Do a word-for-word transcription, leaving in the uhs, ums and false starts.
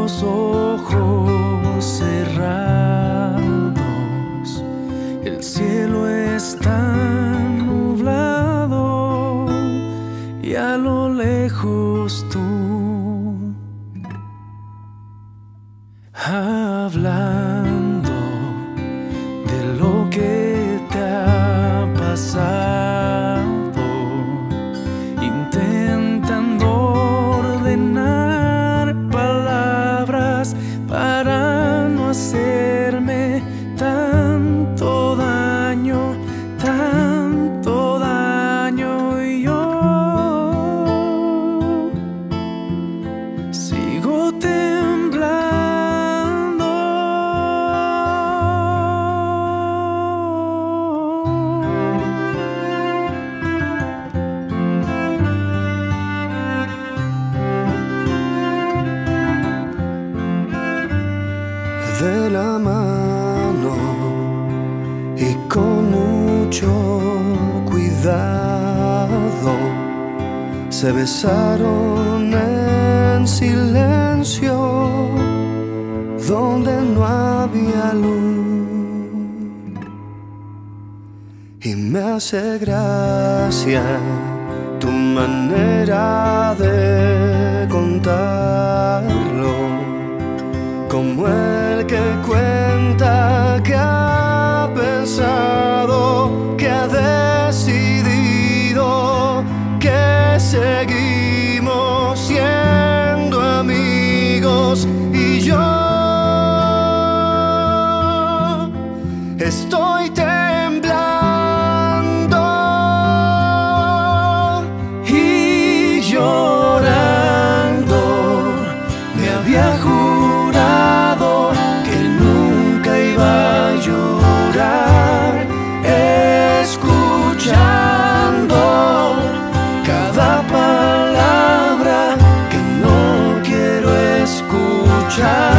los ojos cerrados, el cielo está nublado y a lo lejos tú hablando de lo que te ha pasado, intentando ordenar palabras para no hacerme tanto daño, tanto daño. Y yo sigo temblando. De la mano y con mucho cuidado se besaron en silencio donde no había luz. Y me hace gracia tu manera de contarlo, como el que cuenta que ha pensado, que ha decidido que seguimos siendo amigos. Y yo estoy temblando y llorando. Me había jurado que nunca iba a llorar, escuchando cada palabra que no quiero escuchar.